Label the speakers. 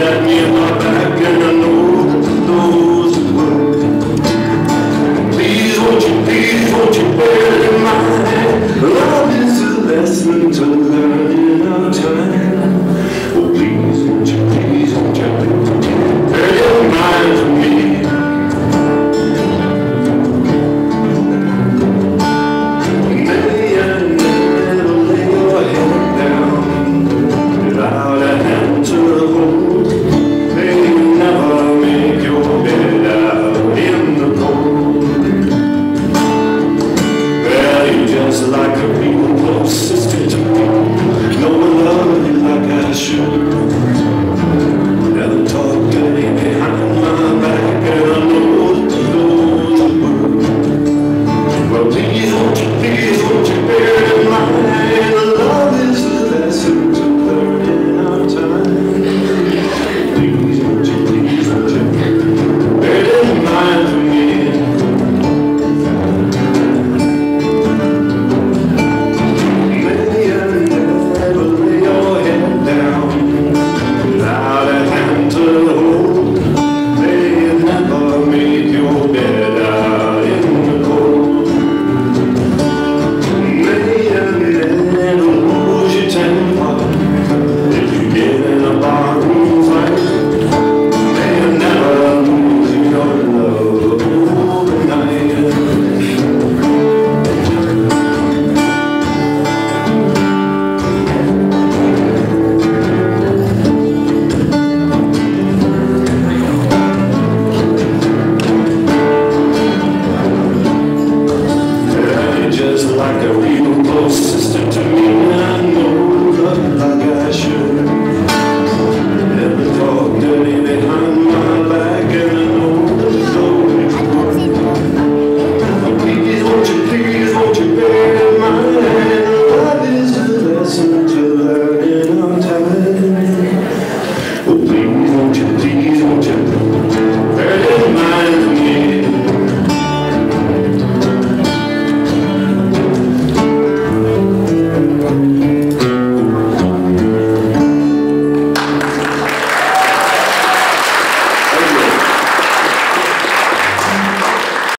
Speaker 1: pat me on my back, and I know that those who work. Please won't you bear in mind, love is a lesson to learn in our time. Oh, please won't you bear your mind for me. Like a real close sister to me, no one loved you like I should. Never talk dirty behind my back, and I know that you know the word. Well, please won't you bear in mind, love is the lesson to learn in our time. Please won't you bear in mind for me. Like a real close sister to me, I know love like I should. Never talk dirty behind my back, and I know that you know it's good. Please won't you bear in mind, love is a lesson to learn in our time. Oh, please won't you